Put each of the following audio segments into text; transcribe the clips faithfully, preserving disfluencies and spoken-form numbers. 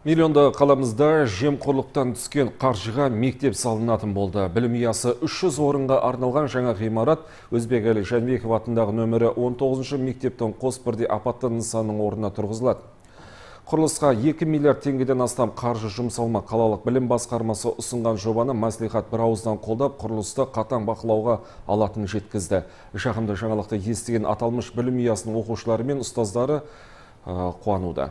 Миллионды қаламызда жемқорлықтан түскен қаржыға мектеп салынатын болды. Білім ұясы үш жүз орынға арналған жаңа ғимарат Өзбекәлі Жәнібеков атындағы нөмірі он тоғызыншы мектептің қос бірдей апатты нысанның орнына тұрғызылады. Құрылысқа екі миллиард теңгеден астам қаржы жұмсалмақ. Қалалық білім басқармасы ұсынған жобаны мәслихат бір ауыздан қолдап, құрылысты қатаң бақылауға алатынын жеткізді. Жағымды жаңалықты естіген аталмыш білім ұясының оқушылары мен ұстаздары қуануда.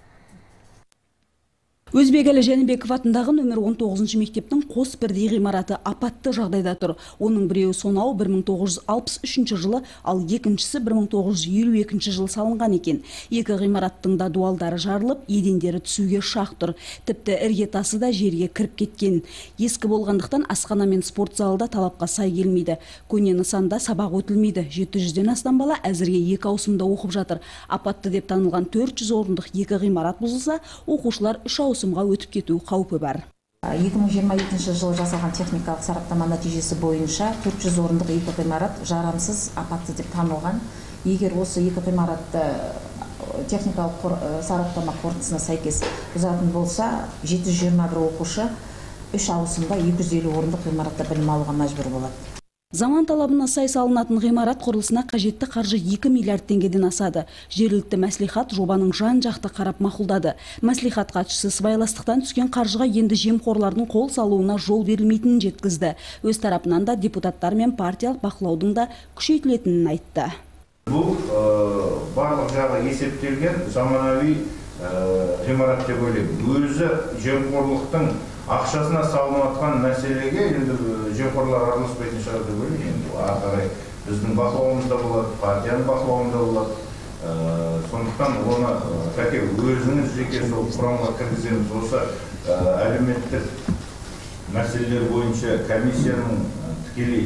Өзбекәлі Жәнібеков атындағы нөмір он тоғызыншы мектептің қос бірдей ғимараты апатты жағдайда тұр. Оның біреуі сонау бір мың тоғыз жүз алпыс үшінші жылы, ал екіншісі бір мың тоғыз жүз елу екінші жылы салынған екен. Екі ғимараттың да дуалдары жарылып, едендері түсуге шақ тұр. Тіпті іргетасы да жерге кіріп кеткен. Ескі болғандықтан асхана мен спорт залы да талапқа сай келмейді. Көне нысанда сабақ өтілмейді. жеті жүзден астам бала әзірге екі ауысымда оқып жатыр. Апатты деп танылған төрт жүз орындық екі ғимарат бұзылса, оқушылар үш ауысым өтіп кету қаупі бар. екі мың жиырма екінші жылы жасалған техникалық сараптама нәтижесі бойынша төрт жүз орындық екі ғимарат жарамсыз, апатты деп танылған. Егер осы екі ғимаратты техникалық сараптама қорытындысына сәйкес бұзатын болса, жеті жүз жиырма бір оқушы үш ауысымда екі жүз елу орындық ғимаратта білім алуға мәжбүр болады. Заман талабына сай салынатын ғимарат құрылысына қажетті қаржы екі миллиард теңгеден асады. Жергілікті мәслихат жобаның жан-жақты қарап мақұлдады. Мәслихат хатшысы сыбайластықтан түскен қаржыға енді жемқорлардың қол салуына жол берілмейтінін жеткізді. Өз тарапынан да депутаттар мен партиялық бақылаудың да күшейтілетінін айтты. Бұл барлық жағы есептелген заманауи ғимарат деп ойлаймын. Өзі жемқорлықтың ақшасына салынатын мәселеге енді жемқорлар араласпайтын шығар деп ойлаймын. Ары қарай біздің бақылауымызда болады, партияның бақылауында болады. Сондықтан оны кәке өзіңіз жеке сол құрамға кіргіземіз. Осы әлеуметтік мәселелер бойынша комиссияның тікелей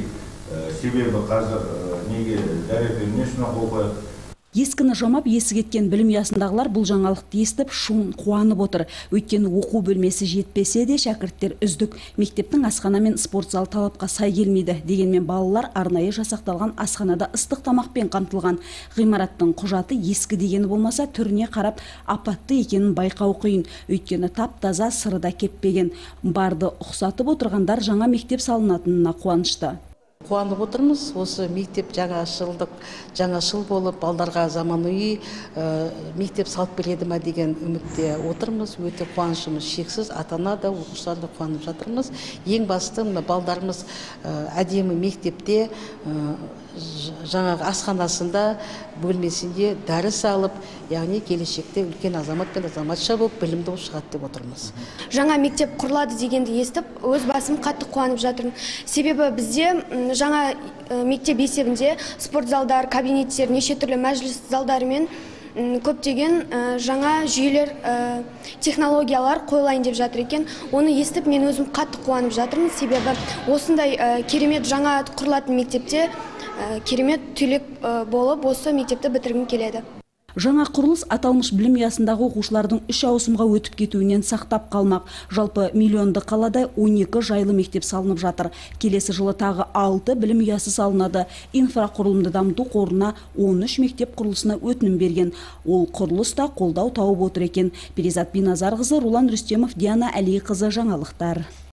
себебі қазір неге дәрежеге несіне қол қояды. Ескіні жамап есі кеткен білім ұясындағылар бұл жаңалықты естіп шын қуанып отыр. Өйткені оқу бөлмесі жетпесе де шәкірттер үздік. Мектептің асхана мен спорт залы талапқа сай келмейді. Дегенмен балалар арнайы жасақталған асханада ыстық тамақпен қамтылған. Ғимараттың құжаты ескі дегені болмаса, түріне қарап апатты екенін байқау қиын. Өйткені тап-таза, сыры да кетпеген. Барды ұқсатып отырғандар жаңа мектеп салынатынына қуанышты. Қуанып отырмыз, осы мектеп жаңа жылдық, жаңа жыл болып, балдарға заманауи мектеп салып береді ме деген үмітте отырмыз. Өте қуанышымыз шексіз, ата-ана да, оқушылар да қуанып жатырмыз. Ең басты балдарымыз әдемі мектепте, жаңағы асханасында, бөлмесінде дәріс алып, яғни келешекте үлкен азамат пен азаматша болып білімді шығады деп отырмыз. Жаңа мектеп құрылады дегенді естіп, өз басым қатты қуанып жатырмын. Себебі бізде жаңа мектеп есебінде спорт залдар, кабинеттер, неше түрлі мәжіліс залдары мен көптеген жаңа жүйелер, технологиялар қойылайын деп жатыр екен. Оны естіп, мен өзім қатты қуанып жатырмын. Себебі осындай керемет жаңа құрылатын мектепте керемет түлек болып, осы мектепті бітіргім келеді. Жаңа құрылыс аталмыш білім ұясындағы оқушылардың үш ауысымға өтіп кетуінен сақтап қалмақ. Жалпы миллионды қалада он екі жайлы мектеп салынып жатыр. Келесі жылы тағы алты білім ұясы салынады. Инфрақұрылымды дамыту қорына он үш мектеп құрылысына өтінім берген. Ол құрылыс та қолдау тауып отыр екен. Перизат Биназарқызы, Рулан Рүстемов, Диана Әлиқызы, жаңалықтар.